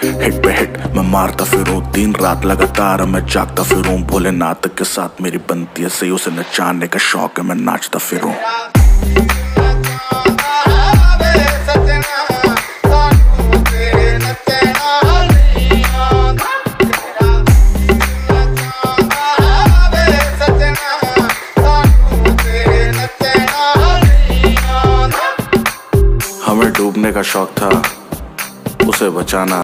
Hit पे hit मैं मारता फिरूं, दिन रात लगातार मैं जागता फिरूं। भोलेनाथ के साथ मेरी बनती है सही, उसे नचाने का शौक है मैं नाचता फिरूं। हमें डूबने का शौक था, उसे बचाना